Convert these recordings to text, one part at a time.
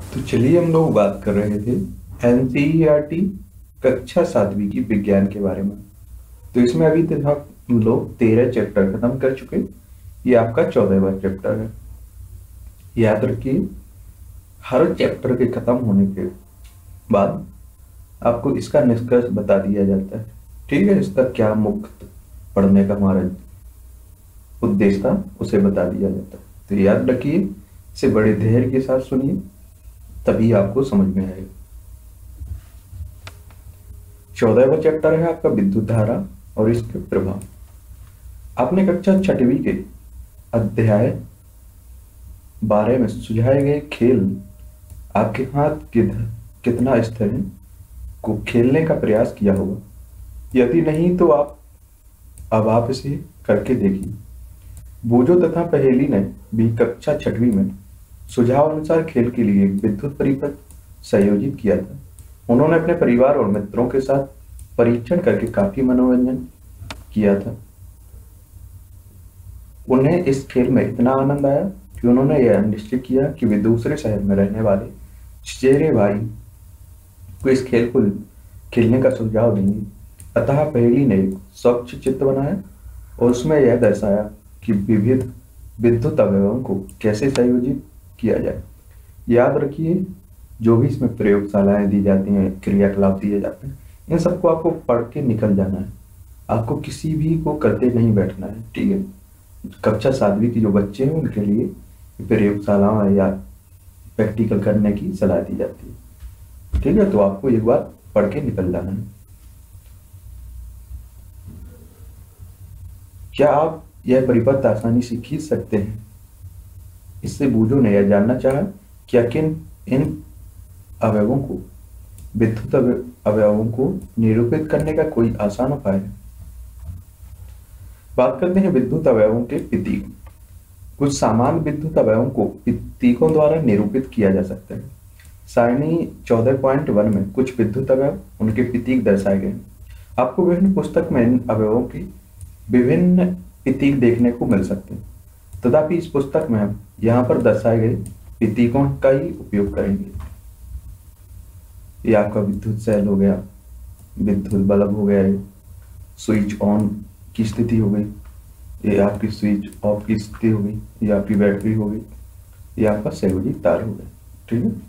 तो चलिए हम लोग बात कर रहे थे एनसीईआरटी कक्षा 7वीं की विज्ञान के बारे में। तो इसमें अभी तक हम लोग 13 चैप्टर खत्म कर चुके। ये आपका 14वां चैप्टर है। याद रखिए, हर चैप्टर के खत्म होने के बाद आपको इसका निष्कर्ष बता दिया जाता है। ठीक है, इसका क्या मुख्य पढ़ने का हमारा उद्देश्य था उसे बता दिया जाता है। तो याद रखिए, इसे बड़े धैर्य के साथ सुनिए, तभी आपको समझ में आएगा। 14वां चैप्टर है आपका विद्युत धारा और इसके प्रभाव। आपने कक्षा 6वीं के अध्याय 12 में सुझाए गए खेल आपके हाथ कितना स्थिर है को खेलने का प्रयास किया होगा। यदि नहीं तो आप इसे करके देखिए। बोझो तथा पहेली ने भी कक्षा 6वीं में सुझाव अनुसार खेल के लिए एक विद्युत परिपथ संयोजित किया था। उन्होंने अपने परिवार और मित्रों के साथ परीक्षण करके काफी मनोरंजन किया था। उन्हें इस खेल में इतना आनंद आया कि उन्होंने यह निश्चय किया कि वे दूसरे शहर में रहने वाले चचेरे भाई को इस खेल को खेलने का सुझाव देंगे। अतः पहेली ने एक स्वच्छ चित्र बनाया और उसमें यह दर्शाया कि विविध विद्युत अवयवों को कैसे संयोजित किया जाए। याद रखिए, जो भी इसमें प्रयोगशालाएं दी जाती हैं, क्रियाकलाप दिए जाते हैं, इन सबको आपको पढ़ के निकल जाना है। आपको किसी भी को करते नहीं बैठना है। ठीक है, कक्षा 7वीं की जो बच्चे हैं उनके लिए प्रयोगशालाओं या प्रैक्टिकल करने की सलाह दी जाती है। ठीक है, तो आपको एक बार पढ़ के निकल जाना है। क्या आप यह परिपथ आसानी से खींच सकते हैं? इससे बूझो ने यह जानना चाहा कि आखिर इन अवयवों को विद्युत अवयवों को निरूपित करने का कोई आसान उपाय है। बात करते हैं विद्युत अवयवों के प्रतीक। कुछ सामान्य विद्युत अवयवों को प्रतीकों द्वारा निरूपित किया जा सकता है। सारणी 14.1 में कुछ विद्युत अवयव उनके प्रतीक दर्शाए गए हैं। आपको विभिन्न पुस्तक में इन अवयवों के विभिन्न प्रतीक देखने को मिल सकते हैं, तथापि इस पुस्तक में हम यहाँ पर दर्शाए गए प्रतीकों का ही उपयोग करेंगे। ये आपका विद्युत सेल हो गया, विद्युत बल्ब हो गया, स्विच ऑन की स्थिति हो गई, ये आपकी स्विच ऑफ की स्थिति हो गई, ये आपकी बैटरी हो गई, ये आपका संयोजित तार हो गया। ठीक है,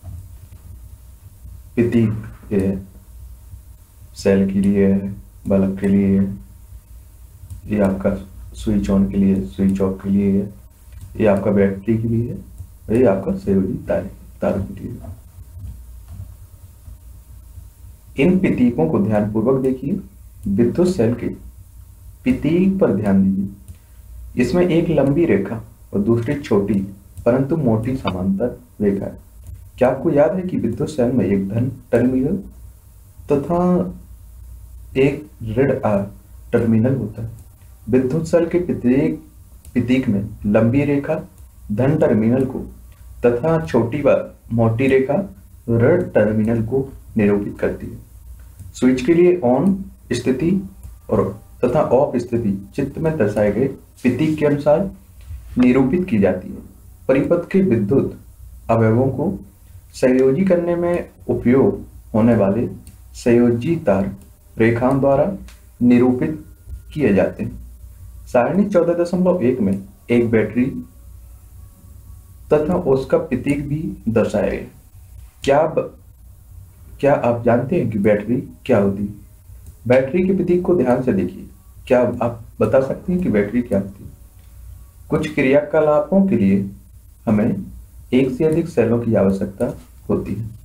प्रतीक ये है, सेल के लिए है, बल्ब के लिए है, ये आपका स्विच ऑन के लिए, स्विच ऑफ के लिए है, ये आपका बैटरी के लिए है, ये आपका संयोजित तार के लिए है। इन प्रतीकों को ध्यानपूर्वक देखिए। विद्युत सेल के प्रतीक पर ध्यान दीजिए। इसमें एक लंबी रेखा और दूसरी छोटी परंतु मोटी समांतर रेखा है। क्या आपको याद है कि विद्युत सेल में एक धन टर्मिनल तथा एक ऋण टर्मिनल होता है। विद्युत सेल के प्रत्येक प्रतीक में लंबी रेखा धन टर्मिनल को तथा छोटी व मोटी रेखा ऋण टर्मिनल को निरूपित करती है। स्विच के लिए ऑन स्थिति और तथा ऑफ स्थिति चित्र में दर्शाए गए प्रतीक के अनुसार निरूपित की जाती है। परिपथ के विद्युत अवयवों को संयोजी करने में उपयोग होने वाले संयोजी तार रेखाओं द्वारा निरूपित किए जाते हैं। सारणी 14.1 में एक बैटरी तथा उसका प्रतीक भी दर्शाया गया। क्या आप जानते हैं कि बैटरी क्या होती है? बैटरी के प्रतीक को ध्यान से देखिए। क्या आप बता सकते हैं कि बैटरी क्या होती है? कुछ क्रियाकलापों के लिए हमें एक से अधिक सेलों की आवश्यकता होती है।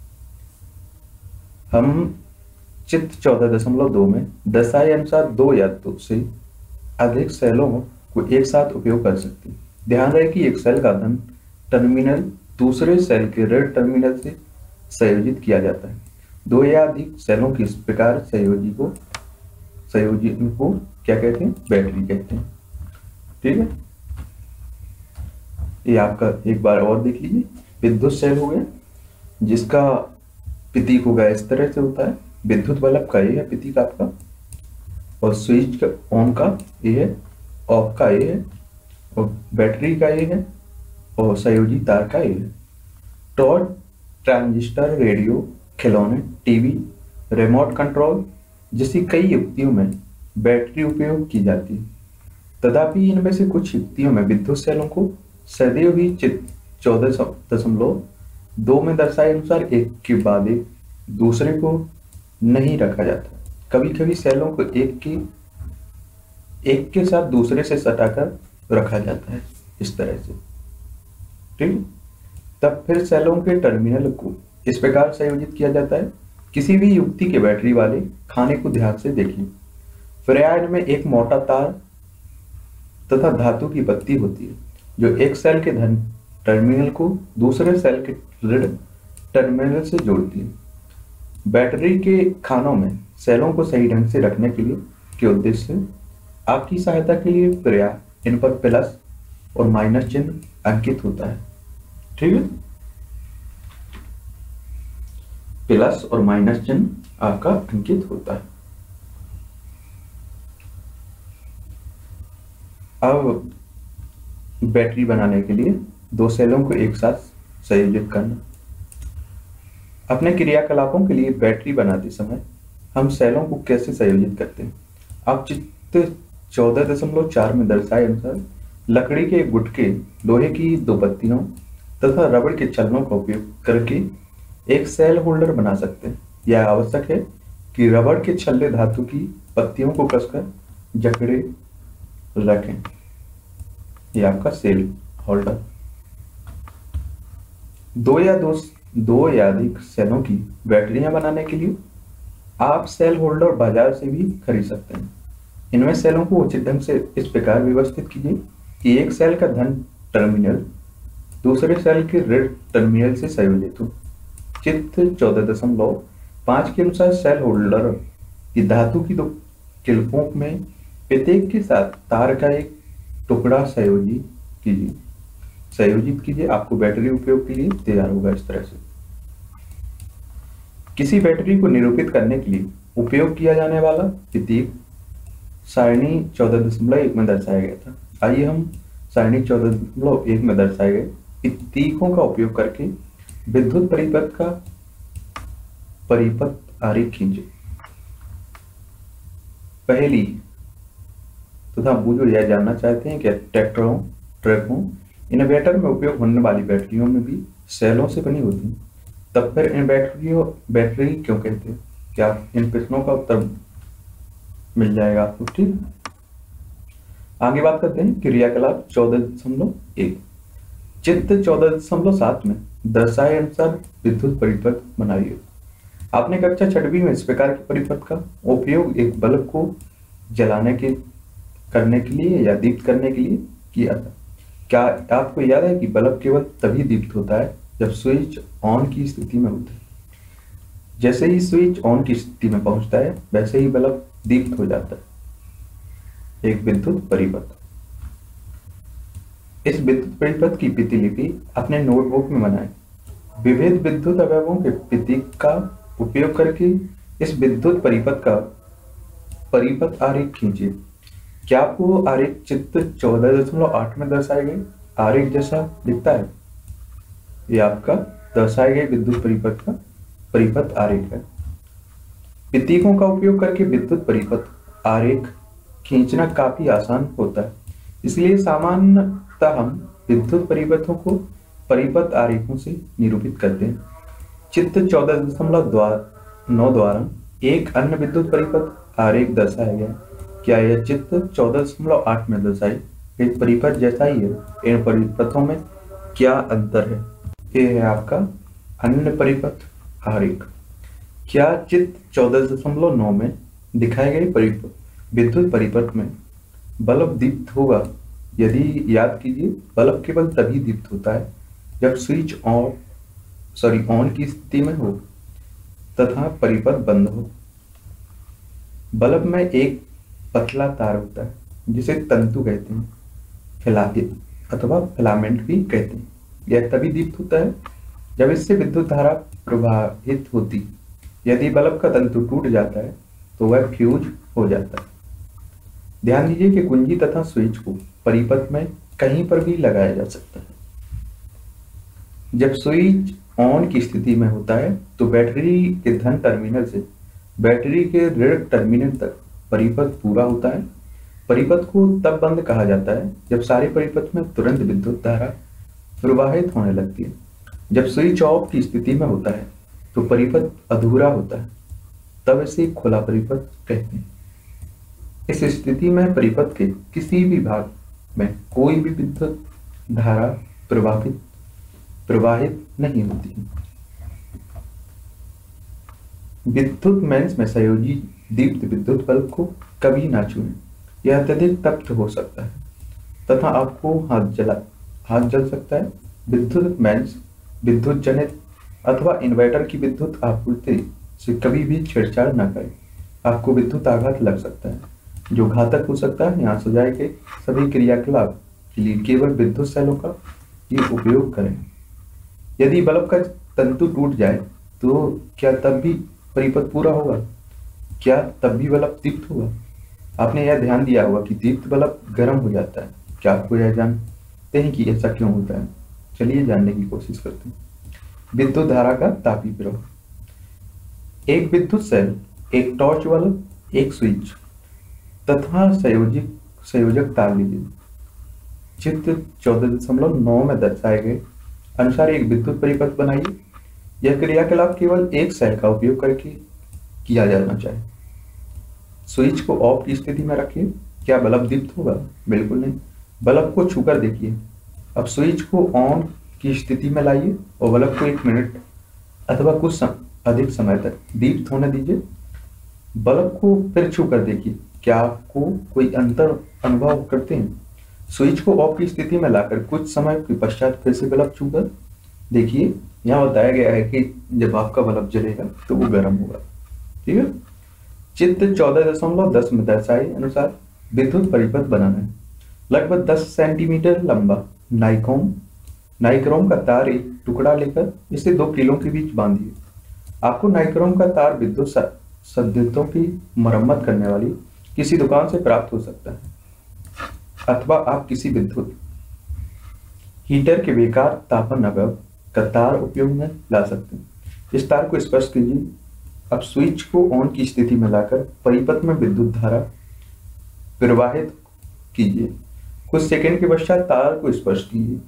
हम चित्र 14.2 में दर्शाए अनुसार 2 या 2 से अधिक सेलों को एक साथ उपयोग कर सकते हैं। ध्यान रहे कि एक सेल का धन टर्मिनल दूसरे सेल के ऋण टर्मिनल से संयोजित किया जाता है। 2 या अधिक सेलों की इस प्रकार संयोजन को क्या कहते हैं? बैटरी कहते हैं। ठीक है, ये आपका एक बार और देख लीजिए। विद्युत सेल हो गया जिसका प्रतीक होगा इस तरह से होता है। विद्युत बल्ब का ये है प्रतीक आपका, और स्विच का ऑन का ये है, ऑफ का ये है, और बैटरी का ये है, और संयोजी तार का ये है। टॉर्च ट्रांजिस्टर, रेडियो, खिलौने, टीवी, रिमोट कंट्रोल जैसी कई युक्तियों में बैटरी उपयोग की जाती है। तथापि इनमें से कुछ युक्तियों में विद्युत सेलों को सदैव ही चित्र 14.2 में दर्शाए अनुसार एक के बाद एक दूसरे को नहीं रखा जाता। कभी कभी सेलों को एक के साथ दूसरे से सटाकर रखा जाता है, इस तरह से। ठीक, तब फिर सेलों के टर्मिनल को इस प्रकार संयोजित किया जाता है। किसी भी युक्ति के बैटरी वाले खाने को ध्यान से देखिए। पर्याय में एक मोटा तार तथा धातु की पत्ती होती है जो एक सेल के धन टर्मिनल को दूसरे सेल के ऋण टर्मिनल से जोड़ती है। बैटरी के खानों में सेलों को सही ढंग से रखने के उद्देश्य से आपकी सहायता के लिए पर्याय इन पर प्लस और माइनस चिन्ह अंकित होता है। ठीक है, प्लस और माइनस चिन्ह आपका अंकित होता है। अब बैटरी बनाने के लिए दो सेलों को एक साथ संयोजित करना। अपने क्रियाकलापों के लिए बैटरी बनाते समय हम सेलों को कैसे संयोजित करते हैं? आप चित्र 14.4 में दर्शाए अनुसार लकड़ी के गुटके, लोहे की दो पत्तियों तथा रबड़ के छल्लों का उपयोग करके एक सेल होल्डर बना सकते हैं। यह आवश्यक है कि रबड़ के छल्ले धातु की पत्तियों को कसकर जकड़े रखें। यह आपका सेल होल्डर। दो या अधिक सेलों की बैटरियां बनाने के लिए आप सेल होल्डर बाजार से भी खरीद सकते हैं। इनमें सेलों को उचित ढंग से इस प्रकार व्यवस्थित कीजिए कि एक सेल का धन टर्मिनल दूसरे सेल के ऋण टर्मिनल से संयोजित हो। चित्र 14.5 के अनुसार सेल होल्डर की धातु की दो किल्पों में प्रत्येक के साथ तार का एक टुकड़ा संयोजित कीजिए। आपको बैटरी उपयोग के लिए तैयार होगा इस तरह से। किसी बैटरी को निरूपित करने के लिए उपयोग किया जाने वाला प्रतीक सारणी 14.1 में दर्शाया गया था। आइए हम सारणी 14.1 में दर्शाए गए प्रतीकों का उपयोग करके विद्युत परिपथ आरेख खींचे। पहली तथा बुजुर्ग यह जानना चाहते हैं कि ट्रकों इन्वर्टर में उपयोग होने वाली बैटरियों में भी सेलों से बनी होती हैं। तब फिर इन बैटरी क्यों कहते हैं? क्या इन प्रश्नों का उत्तर मिल जाएगा आपको। ठीक, आगे बात करते हैं क्रियाकलाप 14.1। चित्र 14.7 में दर्शाए अनुसार विद्युत परिपथ बनाइए। आपने कक्षा 6वीं में इस प्रकार के परिपथ का उपयोग एक बल्ब को करने के लिए या दीप्त करने के लिए किया था। क्या आपको याद है कि बल्ब केवल तभी दीप्त होता है जब स्विच ऑन की स्थिति में होता है। जैसे ही स्विच ऑन की स्थिति में पहुंचता है वैसे ही बल्ब दीप्त हो जाता है। एक विद्युत परिपथ। इस विद्युत परिपथ की प्रतिलिपि अपने नोटबुक में बनाएं। विविध विद्युत अवयवों के प्रतीक का उपयोग करके इस विद्युत परिपथ का परिपथ आरेख खींचिए। क्या आपको आरेख चित्र 14.8 में दर्शाए गए आरेख जैसा दिखता है? यह आपका दर्शाए गए विद्युत परिपथ का परिपथ आरेख है। प्रतीकों का उपयोग करके विद्युत परिपथ आरेख खींचना काफी आसान होता है, इसलिए सामान्यतः हम विद्युत परिपथों को परिपथ आरेखों से निरूपित करते हैं। चित्र 14.9 द्वारा एक अन्य विद्युत परिपथ आरेख दर्शाया गया। क्या यह चित्र 14.8 में दर्शाई एक परिपथ जैसा ही है? इन परिपथों में क्या अंतर है? यह है आपका अन्य परिपथ आरेख। क्या चित्र 14.9 में दिखाए गए विद्युत परिपथ में बल्ब दीप्त होगा? यदि याद कीजिए, बल्ब केवल तभी दीप्त होता है जब स्विच ऑन की स्थिति में हो तथा परिपथ बंद हो। बल्ब में एक पतला तार होता है जिसे तंतु कहते हैं, अथवा फिलामेंट भी कहते हैं। यह तभी दीप्त होता है जब इससे विद्युत धारा प्रवाहित होती। यदि बल्ब का तंतु टूट जाता है तो वह फ्यूज हो जाता है। ध्यान दीजिए कि कुंजी तथा स्विच को परिपथ में कहीं पर भी लगाया जा सकता है। जब स्विच ऑन की स्थिति में होता है तो बैटरी के धन टर्मिनल से बैटरी के ऋण टर्मिनल तक परिपथ पूरा होता है। परिपथ को तब बंद कहा जाता है जब सारे परिपथ में तुरंत विद्युत धारा प्रवाहित होने लगती है। जब स्विच ऑफ की स्थिति में होता है तो परिपथ अधूरा होता है, तब इसे खुला परिपथ कहते हैं। इस स्थिति में परिपथ के किसी भी भाग में कोई भी विद्युत धारा प्रवाहित नहीं होती है। विद्युत मेंस में संयोजी दीप्त विद्युत बल्ब को कभी ना छुएं, यह अत्यधिक तप्त हो सकता है तथा आपको हाथ जल सकता है। विद्युत मेंस विद्युत जनित अथवा इन्वर्टर की विद्युत आपूर्ति से कभी भी छेड़छाड़ न करें, आपको विद्युत आघात लग सकता है जो घातक हो सकता है। यहाँ सुझाए के सभी क्रियाकलाप के लिए केवल विद्युत सेलों का ही उपयोग करें। यदि बल्ब का तंतु टूट जाए तो क्या तब भी परिपथ पूरा होगा? क्या तब भी बल्ब दीप्त होगा? आपने यह ध्यान दिया होगा कि दीप्त बल्ब गर्म हो जाता है। क्या आपको यह जानते हैं कि ऐसा क्यों होता है? चलिए जानने की कोशिश करते हैं। विद्युत धारा का तापीय प्रवाह। एक विद्युत सेल, एक टॉर्च बल्ब, एक स्विच तथा संयोजक तार लीजिए। चित्र 14.9 में दर्शाए गए अनुसार एक विद्युत परिपथ बनाइए। यह क्रियाकलाप केवल एक सेल का उपयोग करके किया जाना चाहिए। स्विच को ऑफ की स्थिति में रखिए। क्या बल्ब दीप्त होगा? बिल्कुल नहीं। बल्ब को छूकर देखिए। अब स्विच को ऑन की स्थिति में लाइए और बल्ब को 1 मिनट अथवा कुछ अधिक समय तक दीप्त होने दीजिए। बल्ब को फिर छूकर देखिए। क्या आपको कोई अंतर अनुभव करते हैं? स्विच को ऑफ की स्थिति में लाकर कुछ समय के पश्चात फिर से बल्ब छूकर देखिए। यहाँ बताया गया है कि जब आपका बल्ब जलेगा तो वो गर्म होगा। ठीक है। चित्र 14.10 में दर्शाए अनुसार विद्युत परिपथ बनाना है। लगभग 10 सेंटीमीटर लंबा नाइक्रोम का तार एक टुकड़ा लेकर इसे 2 कीलों के बीच बांधिए। आपको नाइक्रोम का तार विद्युत सद्युतों की मरम्मत करने वाली किसी दुकान से प्राप्त हो सकता है अथवा आप किसी विद्युत हीटर के बेकार तापन अवयव का तार उपयोग में ला सकते हैं। इस तार को स्पर्श कीजिए। अब स्विच को ऑन की स्थिति में लाकर परिपथ में विद्युत धारा प्रवाहित कीजिए। कुछ सेकंड के पश्चात तार को स्पर्श कीजिए।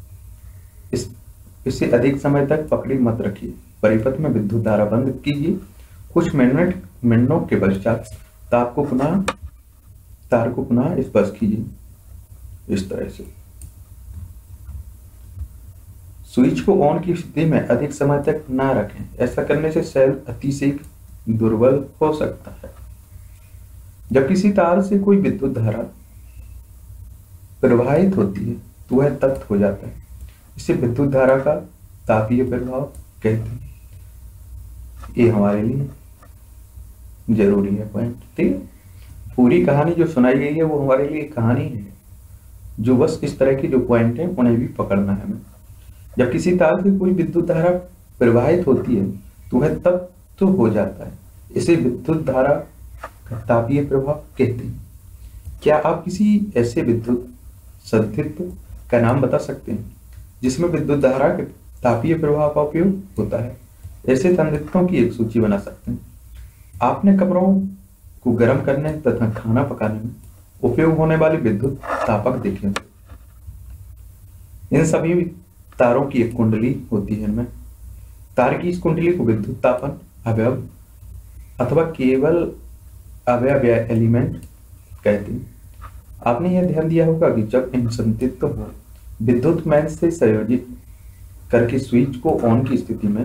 इसे अधिक समय तक पकड़े मत रखिए। परिपथ में विद्युत धारा बंद कीजिए। कुछ मिनटों के पश्चात तार को पुनः स्पर्श कीजिए। इस तरह से स्विच को ऑन की स्थिति में अधिक समय तक ना रखें। ऐसा करने से सेल अतिशीघ्र दुर्बल हो सकता है। जब किसी तार से कोई विद्युत धारा प्रवाहित होती है तो वह तप्त हो जाता है। इसे विद्युत धारा का तापीय प्रभाव कहते हैं। ये हमारे लिए जरूरी है पॉइंट। ठीक है। पूरी कहानी जो सुनाई गई है वो हमारे लिए कहानी है, जो बस इस तरह की जो पॉइंट है उन्हें भी पकड़ना है हमें। जब किसी तार से कोई विद्युत धारा प्रवाहित होती है तो वह तब तो हो जाता है। इसे विद्युत धारा का तापीय प्रभाव कहते हैं। क्या आप किसी ऐसे विद्युत सद्युत का नाम बता सकते हैं जिसमें विद्युत धारा के तापीय प्रभाव का उपयोग होता है? ऐसे संदिग्धों की एक सूची बना सकते हैं। आपने कमरों को गर्म करने तथा खाना पकाने में उपयोग होने वाले विद्युत तापक देखे होंगे। इन सभी तारों की एक कुंडली होती है। इनमें तार की इस कुंडली को विद्युत तापन अवयव अथवा केवल अवयव या एलिमेंट कहते हैं। आपने यह ध्यान दिया होगा कि जब इन संदिग्धों को विद्युत मेंस से संयोजित करके स्विच को ऑन की स्थिति में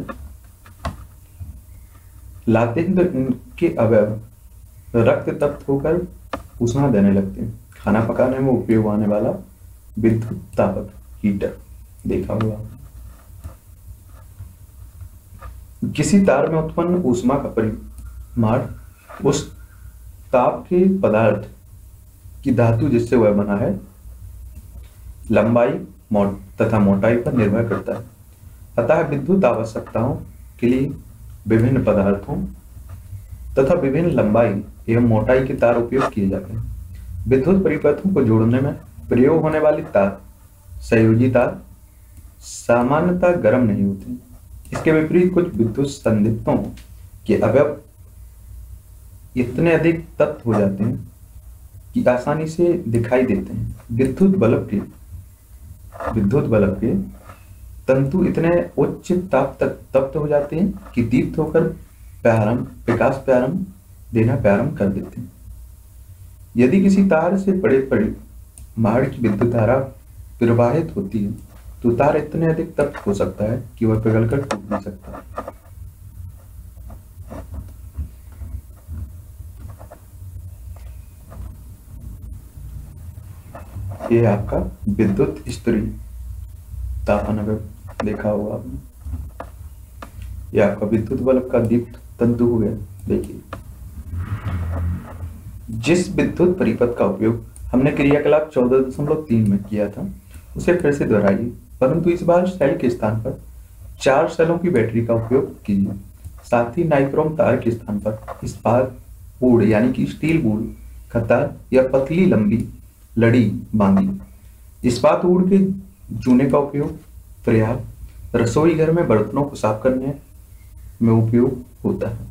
लाते हैं तो इनके अवयव रक्त तप्त होकर ऊष्मा देने लगते हैं। खाना पकाने में उपयोग आने वाला विद्युत तापक हीटर देखा होगा। किसी तार में उत्पन्न ऊष्मा का परिमाण उस ताप के पदार्थ की धातु जिससे वह बना है लंबाई तथा मोटाई पर निर्भर करता है। अतः विद्युत आवश्यकताओं के लिए विभिन्न पदार्थों तथा विभिन्न लंबाई एवं मोटाई के तार उपयोग किए जाते हैं। विद्युत परिपथों को जोड़ने में प्रयोग होने वाली तार संयोजी तार सामान्यतः गर्म नहीं होते। इसके विपरीत कुछ विद्युत संदिग्धों के अवयव इतने अधिक तप्त हो जाते हैं कि आसानी से दिखाई देते हैं। विद्युत बल्ब के तंतु इतने उच्च ताप तक तप्त हो जाते हैं कि दीप्त होकर प्रकाश प्रारंभ देना प्रारंभ कर देते हैं। यदि किसी तार से बड़े मार्ग की विद्युत धारा प्रवाहित होती है तो तार इतने अधिक तप्त हो सकता है कि वह पिघलकर टूट नहीं सकता। ये आपका विद्युत स्त्री तापन अवयव देखा होगा आपने। ये आपका विद्युत बल्ब का दीप्त तंतु हो गया। देखिए, जिस विद्युत परिपथ का उपयोग हमने क्रियाकलाप 14.3 में किया था उसे फिर से दोहराइए, परंतु इस बार सेल के स्थान पर 4 सेलों की बैटरी का उपयोग कीजिए। साथ ही नाइक्रोम तार के स्थान पर इस्पात बोर्ड यानी कि स्टील बोर्ड का तार या पतली लंबी लड़ी बांधी। इस्पात बोर्ड के जूने का उपयोग पर्याप्त रसोई घर में बर्तनों को साफ करने में उपयोग होता है।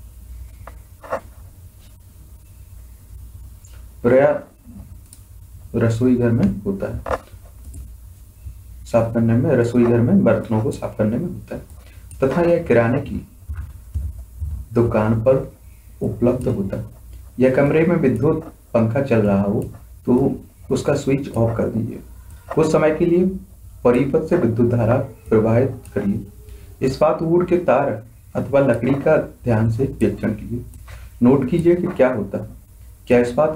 पर्याप्त रसोई घर में होता है, साफ करने में, रसोई घर में बर्तनों को साफ करने में होता है, तथा यह किराने की दुकान पर उपलब्ध होता है। यह कमरे में विद्युत पंखा चल रहा हो तो उसका स्विच ऑफ कर दीजिए। कुछ समय के लिए परिपथ से विद्युत धारा प्रवाहित करिए। इस्पात वुड के तार अथवा लकड़ी का ध्यान से परीक्षण कीजिए। नोट कीजिए कि क्या होता है। क्या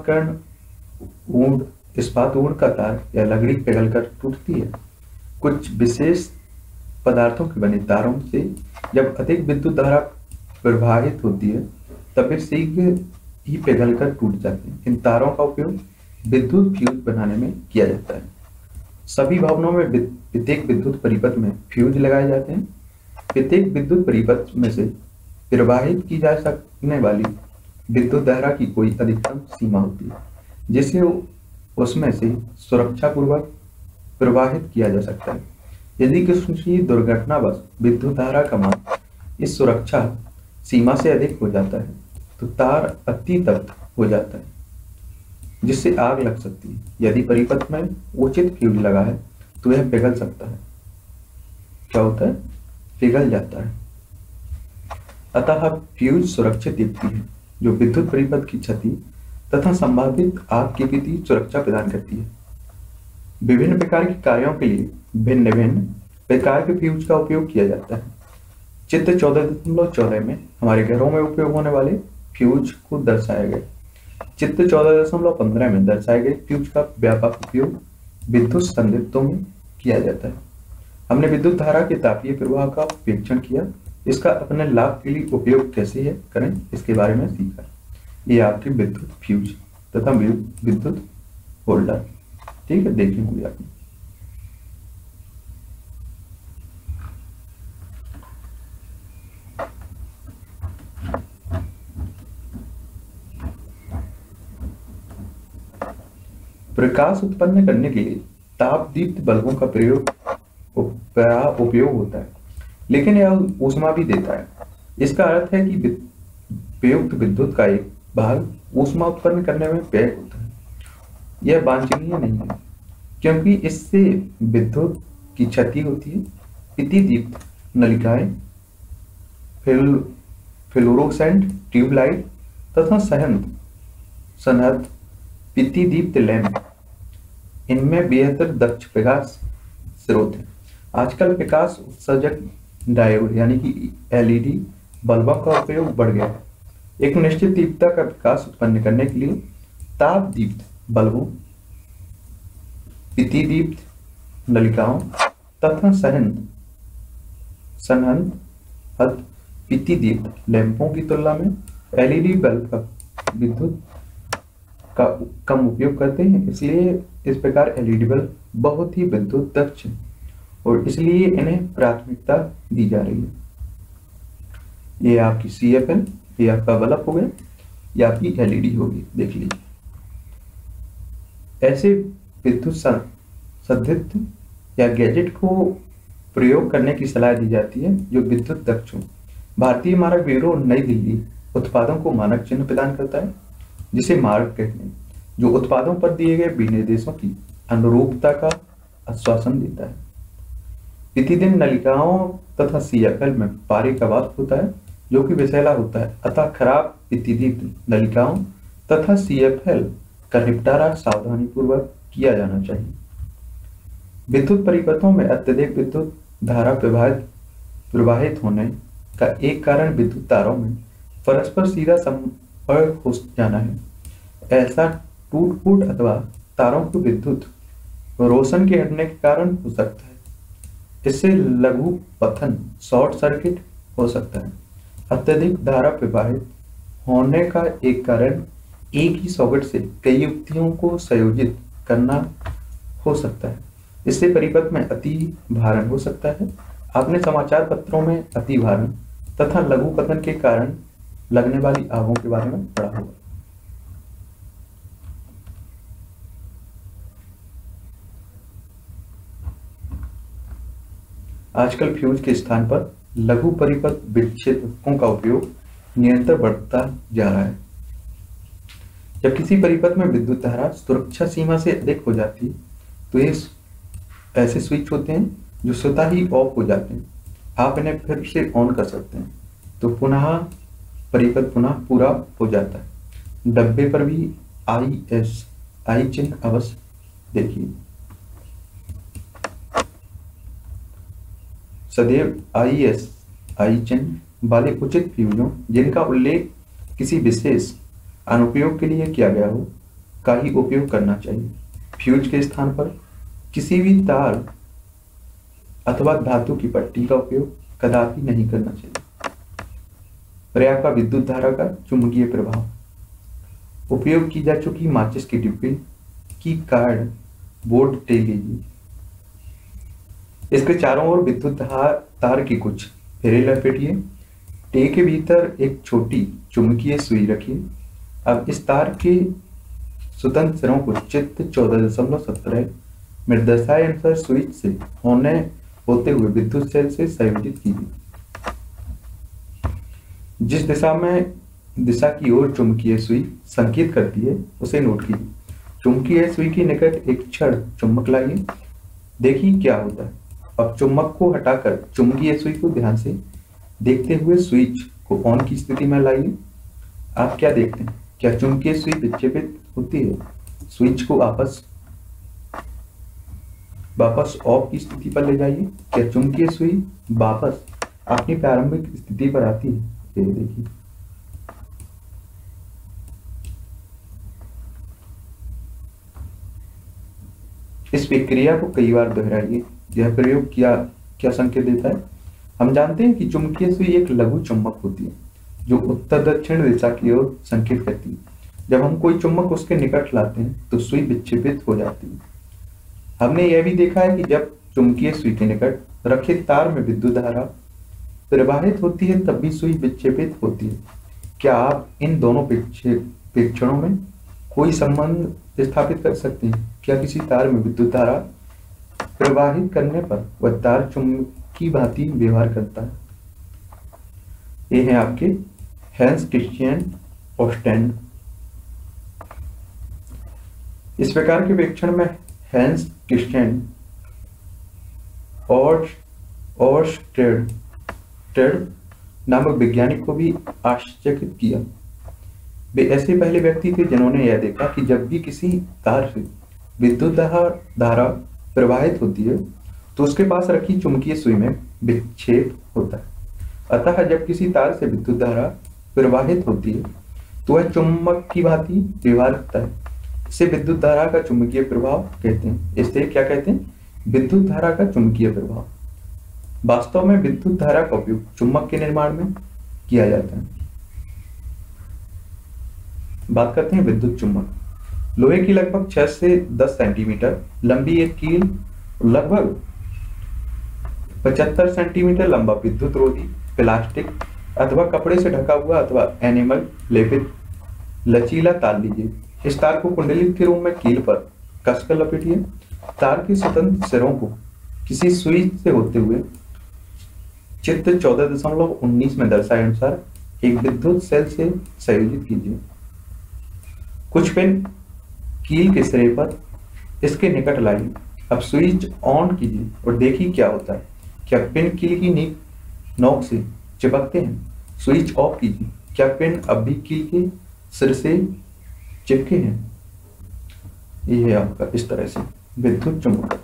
इस्पात वुड का तार या लकड़ी पिघलकर टूटती है? कुछ विशेष पदार्थों के बने तारों से जब अधिक विद्युत धारा प्रवाहित होती है तब वे शीघ्र ही पिघलकर टूट जाते हैं। इन तारों का उपयोग विद्युत फ्यूज बनाने में किया जाता है। सभी भवनों में प्रत्येक विद्युत परिपथ में फ्यूज लगाए जाते हैं। प्रत्येक विद्युत परिपथ में से प्रवाहित की जा सकने वाली विद्युत धारा की कोई अधिकतम सीमा होती है जिसे उसमें से सुरक्षापूर्वक प्रवाहित किया जा सकता है। यदि किसी दुर्घटनावश विद्युत धारा का मान इस सुरक्षा सीमा से अधिक हो जाता है तो तार अति तप्त हो जाता है जिससे आग लग सकती है। यदि परिपथ में उचित फ्यूज लगा है तो यह पिघल सकता है। क्या होता है? पिघल जाता है। अतः फ्यूज सुरक्षित युक्ति है जो विद्युत परिपथ की क्षति तथा संभावित आग के प्रति सुरक्षा प्रदान करती है। विभिन्न प्रकार के कार्यों के लिए भिन्न भिन्न प्रकार के फ्यूज का उपयोग किया जाता है। चित्र 14.14 में हमारे घरों में उपयोग होने वाले फ्यूज को दर्शाया गया। चित्र 14.15 में दर्शाए गए फ्यूज का व्यापक उपयोग विद्युत संदिग्धों में किया जाता है। हमने विद्युत धारा के तापीय प्रवाह का परीक्षण किया। इसका अपने लाभ के लिए उपयोग कैसे है करें इसके बारे में सीखा। ये आपके विद्युत फ्यूज तथा विद्युत होल्डर, ठीक है, देखे होंगे आपने। प्रकाश उत्पन्न करने के लिए ताप दीप्त बल्बों का उपयोग होता है, लेकिन यह ऊष्मा भी देता है। इसका अर्थ है कि प्रयुक्त विद्युत का एक भाग ऊष्मा उत्पन्न करने में व्यय होता है। यह वांछनीय नहीं है क्योंकि इससे विद्युत की क्षति होती है। प्रतिदीप्त नलिकाएं, फ्लोरोसेंट ट्यूबलाइट तथा सनहद प्रतिदीप्त लैंप, इनमें बेहतर दक्ष प्रकाश स्रोत है। आजकल प्रकाश उत्सर्जक डायोड यानी कि एलईडी बल्बों का उपयोग बढ़ गया है। एक निश्चित तीव्रता का प्रकाश उत्पन्न करने के लिए ताप दीप्त बल्बों, प्रतिदीप्त नलिकाओं तथा सनहद प्रतिदीप्त लैंपों की तुलना में एलईडी बल्ब का विद्युत का कम उपयोग करते हैं। इसलिए इस प्रकार एलईडी बल्ब बहुत ही विद्युत दक्ष है और इसलिए इन्हें प्राथमिकता दी जा रही है। ये आपकी CFL, ये आपका बल्ब हो गया, ये आपकी एलईडी होगी, देख लीजिए। ऐसे विद्युत संदिग्ध या गैजेट को प्रयोग करने की सलाह दी जाती है जो विद्युत दक्ष हो। भारतीय मानक ब्यूरो नई दिल्ली उत्पादों को मानक चिन्ह प्रदान करता है जिसे मार्क कहते हैं, जो उत्पादों पर दिए गए विनिर्देशों की अनुरूपता का आश्वासन देता है। प्रतिदिन नलिकाओं तथा सीएफएल में पारे का वाष्प होता है जो कि विषैला होता है, अतः खराब प्रतिदिन नलिकाओं तथा सीएफएल का निपटारा सावधानी पूर्वक किया जाना चाहिए। विद्युत परिपथों में अत्यधिक विद्युत धारा प्रवाहित होने का एक कारण विद्युत तारों में परस्पर सीधा संपर्क हो जाना है। ऐसा टूट फूट अथवा तारों को विद्युत रोशन के हटने के कारण हो सकता है। इससे लघु पतन शॉर्ट सर्किट हो सकता है। अत्यधिक धारा प्रवाहित होने का एक कारण एक ही सॉकेट से कई युक्तियों को संयोजित करना हो सकता है। इससे परिपथ में अति भारण हो सकता है। आपने समाचार पत्रों में अति भारण तथा लघु पतन के कारण लगने वाली आगों के बारे में पढ़ा होगा। आजकल फ्यूज के स्थान पर लघु परिपथ विच्छेदकों का उपयोग निरंतर बढ़ता जा रहा है। जब किसी परिपथ में विद्युत धारा सुरक्षा सीमा से अधिक हो जाती है तो ये ऐसे स्विच होते हैं जो स्वतः ही ऑफ हो जाते हैं। आप इन्हें फिर से ऑन कर सकते हैं तो पुनः परिपथ पुनः पूरा हो जाता है। डब्बे पर भी आई चिन्ह अवश्य देखिए। सदैव आई चिन्ह वाले उचित फ्यूजों जिनका उल्लेख किसी विशेष अनुप्रयोग के लिए किया गया हो का ही उपयोग करना चाहिए। फ्यूज के स्थान पर किसी भी तार अथवा धातु की पट्टी का उपयोग कदापि नहीं करना चाहिए। पर्याप्त विद्युत धारा का चुंबकीय प्रभाव। उपयोग की जा चुकी माचिस की डिब्बी की कार्ड बोर्ड टे लीजिए। इसके चारों ओर विद्युत तार की कुछ फेरे लपेटिए। टे के भीतर एक छोटी चुंबकीय सुई रखिए। अब इस तार के स्वतंत्र सिरों को चित्र 14.17 में दर्शाए अनुसार स्विच से होते हुए विद्युत सेल से संयोजित कीजिए। जिस दिशा की ओर चुंबकीय सुई संकेत करती है उसे नोट कीजिए। चुंबकीय सुई के निकट एक क्षण चुंबक लाइए, देखिए क्या होता है। अब चुंबक को हटाकर चुंबकीय सुई को ध्यान से देखते हुए स्विच को ऑन की स्थिति में लाइए। आप क्या देखते हैं? क्या चुंबकीय सुई विक्षेपित होती है? स्विच को वापस ऑफ की स्थिति पर ले जाइए। क्या चुंबकीय सुई वापस अपनी प्रारंभिक स्थिति पर आती है? ये देखिए। इस प्रक्रिया को कई बार दोहराइए। यह प्रयोग क्या संकेत देता है? हम जानते हैं कि चुंबकीय सुई एक लघु चुंबक होती है जो उत्तर दक्षिण दिशा की ओर संकेत करती है। जब हम कोई चुंबक उसके निकट लाते हैं तो सुई विक्षेपित हो जाती है। हमने यह भी देखा है कि जब चुंबकीय सुई के निकट रखे तार में विद्युत धारा प्रवाहित होती है तब भी सुई विक्षेपित होती है। क्या आप इन दोनों प्रेक्षणों में कोई संबंध स्थापित कर सकते हैं? क्या किसी तार में विद्युत धारा प्रवाहित करने पर वह तार चुंबक की भांति व्यवहार करता है? ये है आपके हैंस क्रिश्चियन ओस्टेंड। इस प्रकार के प्रेक्षण में हैंस क्रिश्चियन ओस्टेड नामक वैज्ञानिक को भी आश्चर्यचकित किया। वे ऐसे पहले व्यक्ति थे जिन्होंने यह देखा कि जब भी किसी तार से विद्युत धारा प्रवाहित होती है तो उसके पास रखी चुंबकीय सुई में विक्षेप होता है। अतः जब किसी तार से विद्युत धारा प्रवाहित होती है तो वह चुंबक की भांति व्यवहार करता है। इसे विद्युत धारा का चुंबकीय प्रभाव कहते हैं। इसे क्या कहते हैं? विद्युत धारा का चुंबकीय प्रभाव। वास्तव में विद्युत धारा का उपयोग चुंबक के निर्माण में किया जाता है। बात करते हैं विद्युत चुंबक। लोहे की लगभग 6 से 10 सेंटीमीटर लंबी एक कील, लगभग 75 सेंटीमीटर लंबा विद्युत रोधी प्लास्टिक अथवा कपड़े से ढका हुआ अथवा एनिमल लेपित लचीला तार लीजिए। इस तार को कुंडली के रूप में कील पर कसकर लपेटिए। तार के स्वतंत्र सिरों को किसी सुई से होते हुए चित्र 14.19 में दर्शाए अनुसार एक विद्युत सेल से संयोजित कीजिए। कुछ पेन कील के सिरे पर इसके निकट लाइए। अब स्विच ऑन कीजिए और देखिए क्या होता है। क्या पेन कील की नोक से चिपकते हैं? स्विच ऑफ कीजिए। क्या पेन अब भी कील के सिर से चिपके हैं? ये है आपका इस तरह से विद्युत चुंबक।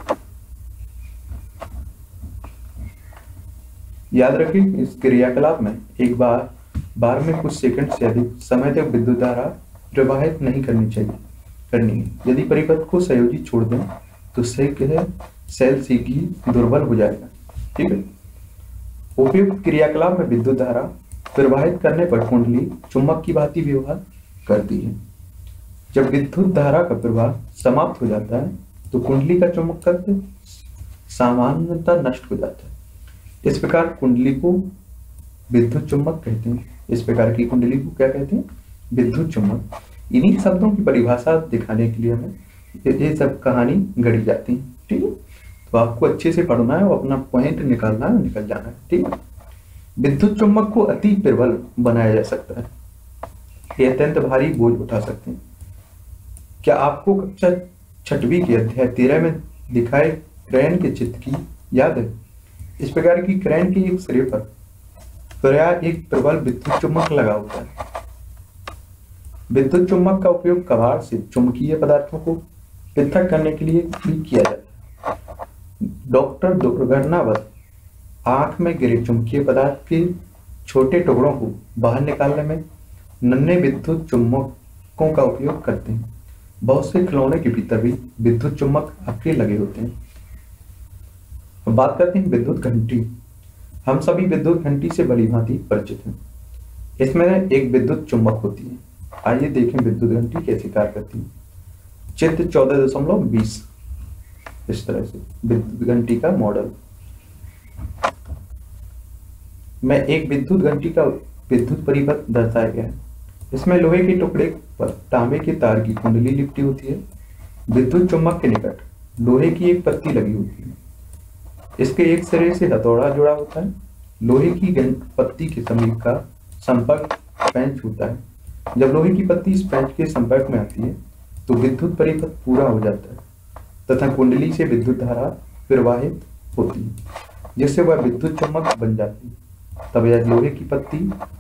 याद रखिए इस क्रियाकलाप में एक बार में कुछ सेकंड से अधिक समय तक विद्युत धारा प्रवाहित नहीं करनी है। यदि परिपथ को संयोजित छोड़ दें तो सेल सीधी दुर्बल हो जाएगा। ठीक है। उपयुक्त क्रियाकलाप में विद्युत धारा प्रवाहित करने पर कुंडली चुंबक की भांति व्यवहार करती है। जब विद्युत धारा का प्रवाह समाप्त हो जाता है तो कुंडली का चुंबकत्व सामान्यतः नष्ट हो जाता है। इस प्रकार कुंडली को विद्युत चुंबक कहते हैं। इस प्रकार की कुंडली को क्या कहते हैं? विद्युत चुंबक। इन्हीं शब्दों की परिभाषा दिखाने के लिए हमें ये सब कहानी गढ़ी जाती है। ठीक है। तो आपको अच्छे से पढ़ना है और अपना पॉइंट निकालना है, निकल जाना है। ठीक है। विद्युत चुंबक को अति प्रबल बनाया जा सकता है। ये अत्यंत भारी बोझ उठा सकते हैं। क्या आपको कक्षा 6वीं के अध्याय 13 में दिखाए क्रेन के चित्र की याद है? इस प्रकार की क्रेन के एक सिरे पर प्रायः एक प्रबल विद्युत चुंबक लगा होता है। विद्युत चुंबक का उपयोग कबाड़ से चुंबकीय पदार्थों को पृथक करने के लिए भी किया जाता है। डॉक्टर दुर्घटनावश आंख में गिरे चुंबकीय पदार्थ के छोटे टुकड़ों को बाहर निकालने में नन्हे विद्युत चुंबकों का उपयोग करते हैं। बहुत से खिलौने के भीतर भी विद्युत चुंबक आपके लगे होते हैं। अब बात करते हैं विद्युत घंटी। हम सभी विद्युत घंटी से भली भांति परिचित हैं। इसमें एक विद्युत चुंबक होती है। आइए देखें विद्युत घंटी कैसे कार्य करती है। चित्र 14.20 इस तरह से विद्युत घंटी का मॉडल में एक विद्युत घंटी का विद्युत परिपथ दर्शाया गया है। इसमें लोहे के टुकड़े पर तांबे के तार की कुंडली लिपटी होती है। विद्युत चुंबक के निकट लोहे की एक पत्ती लगी होती है। इसके एक सिरे से हथौड़ा जुड़ा होता है। लोहे की पत्ती के समीप का संपर्क पेंच होता है। जब लोहे की पत्ती इस पेंच के संपर्क में आती है तो विद्युत परिपथ पूरा हो जाता है तथा कुंडली से विद्युत धारा प्रवाहित होती है, जिससे वह विद्युत चुंबक बन जाती है। तब यह लोहे की पत्ती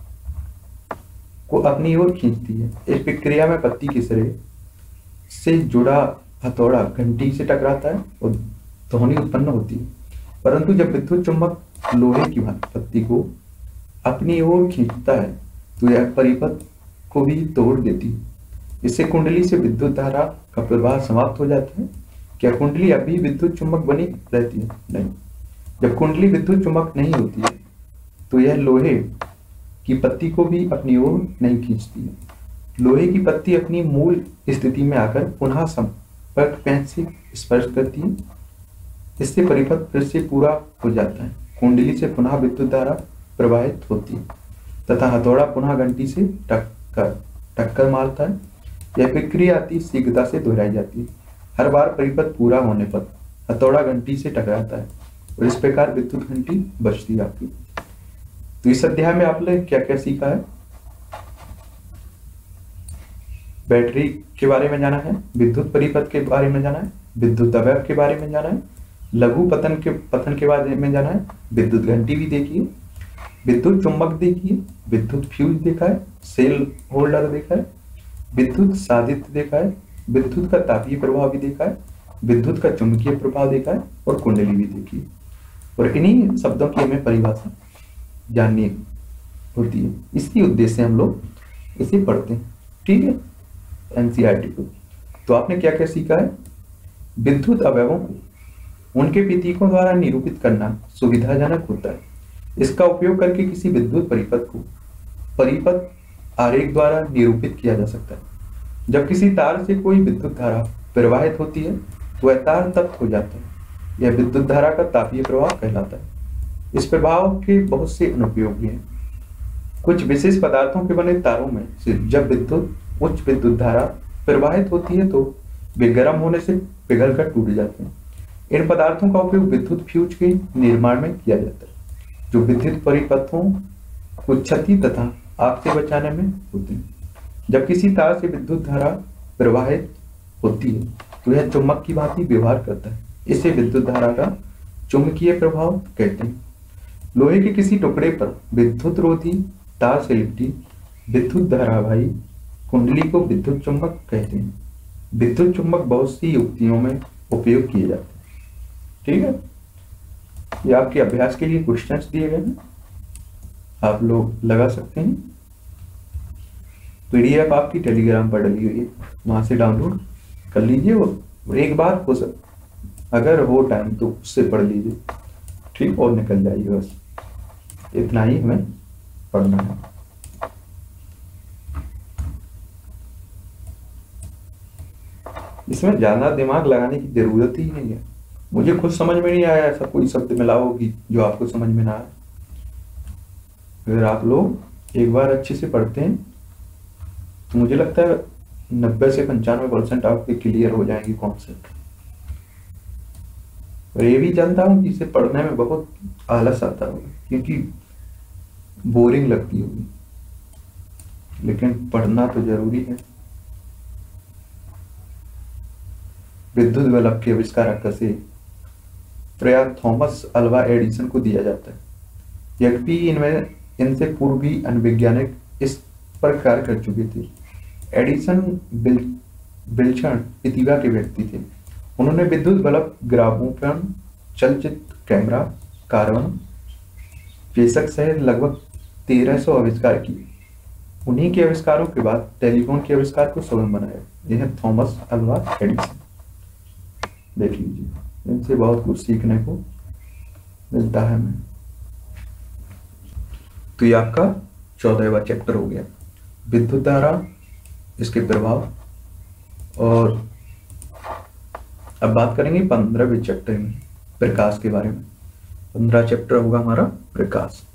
को अपनी ओर खींचती है। इस प्रक्रिया में पत्ती के सिरे से जुड़ा हथौड़ा घंटी से टकराता है और ध्वनि उत्पन्न होती है। परंतु जब विद्युत चुंबक लोहे की पत्ती को अपनी ओर खींचता है तो यह परिपथ को भी तोड़ देती है। इससे कुंडली से विद्युत धारा का प्रवाह समाप्त हो जाता है। क्या कुंडली अभी विद्युत चुंबक बनी रहती है? नहीं। जब कुंडली विद्युत चुंबक नहीं होती है तो यह लोहे की पत्ती को भी अपनी ओर नहीं खींचती है। लोहे की पत्ती अपनी मूल स्थिति में आकर पुनः संपर्क पेंच से स्पर्श करती है। इससे परिपथ फिर से पूरा हो जाता है। कुंडली से पुनः विद्युत धारा प्रवाहित होती है तथा हथौड़ा पुनः घंटी से टक्कर मारता है। यह प्रक्रिया अति शीघ्रता से दोहराई जाती है। हर बार परिपथ पूरा होने पर हथौड़ा घंटी से टकराता है और इस प्रकार विद्युत घंटी बजती है आपकी। तो इस अध्याय में आपने क्या क्या सीखा है? बैटरी के बारे में जाना है, विद्युत परिपथ के बारे में जाना है, विद्युत अवयव के बारे में जाना है, लघु पतन के बारे में जाना है, विद्युत घंटी भी देखिए, विद्युत चुंबक देखिए, विद्युत फ्यूज देखा है, सेल होल्डर देखा है, विद्युत साधित्र देखा है, विद्युत का तापीय प्रभाव भी देखा है, विद्युत का चुंबकीय प्रभाव देखा है और कुंडली भी देखी है। और इन्हीं शब्दों की हमें परिभाषा जाननी होती है। इसी उद्देश्य से हम लोग इसे पढ़ते हैं। ठीक है, एनसीईआरटी को। तो आपने क्या क्या सीखा है? विद्युत अवयवों को उनके प्रतीकों द्वारा निरूपित करना सुविधाजनक होता है। इसका उपयोग करके किसी विद्युत परिपथ को परिपथ आरेख द्वारा निरूपित किया जा सकता है। जब किसी तार से कोई विद्युत धारा प्रवाहित होती है तो वह तार तप्त हो जाता है। यह विद्युत धारा का तापीय प्रभाव कहलाता है। इस प्रभाव के बहुत से अनुप्रयोग भी हैं। कुछ विशेष पदार्थों के बने तारों में से जब उच्च विद्युत धारा प्रवाहित होती है तो वे गर्म होने से पिघल कर टूट जाते हैं। इन पदार्थों का उपयोग विद्युत फ्यूज के निर्माण में किया जाता है, जो विद्युत परिपथों को क्षति तथा आग से बचाने में होते हैं। जब किसी तार से विद्युत धारा प्रवाहित होती है तो यह चुंबक की भांति व्यवहार करता है। इसे विद्युत धारा का चुंबकीय प्रभाव कहते हैं। लोहे के किसी टुकड़े पर विद्युत रोधी तार से लिपटी विद्युत धारावाही कुंडली को विद्युत चुंबक कहते हैं। विद्युत चुंबक बहुत सी युक्तियों में उपयोग किए जाते हैं। ठीक है, ये आपके अभ्यास के लिए क्वेश्चंस दिए गए हैं, आप लोग लगा सकते हैं। पीडीएफ आपकी टेलीग्राम पर डली हुई है, वहां से डाउनलोड कर लीजिए और एक बार हो अगर हो टाइम तो उससे पढ़ लीजिए, ठीक, और निकल जाइए। बस इतना ही हमें पढ़ना है। इसमें ज्यादा दिमाग लगाने की जरूरत ही नहीं है। मुझे खुद समझ में नहीं आया, ऐसा कोई शब्द मिलाओगी जो आपको समझ में ना आए। अगर आप लोग एक बार अच्छे से पढ़ते हैं तो मुझे लगता है 90 से 95% आपके क्लियर हो जाएंगे कॉन्सेप्ट। और ये भी जानता हूँ कि इसे पढ़ने में बहुत आलस आता होगा, क्योंकि बोरिंग लगती होगी, लेकिन पढ़ना तो जरूरी है। विद्युत बल्ब के आविष्कारक का श्रेय प्रयास थॉमस अल्वा एडिसन को दिया जाता है। यद्यपि इनसे पूर्व भी अन्य वैज्ञानिक इस पर कार्य कर चुके थे। एडिसन विलक्षण प्रतिभा के व्यक्ति थे। उन्होंने विद्युत बल्ब, ग्रामोफोन, चलचित्र कैमरा, कार्बन प्रेषक सहित लगभग 1300 आविष्कार किए। उन्हीं के आविष्कारों के बाद टेलीफोन के आविष्कार को सुगम बनाया। यह है थॉमस अल्वा एडिसन। देख लीजिए, इनसे बहुत कुछ सीखने को मिलता है हमें। तो ये आपका 14वां चैप्टर हो गया, विद्युत धारा, इसके प्रभाव। और अब बात करेंगे 15वें चैप्टर में प्रकाश के बारे में। 15 चैप्टर होगा हमारा प्रकाश।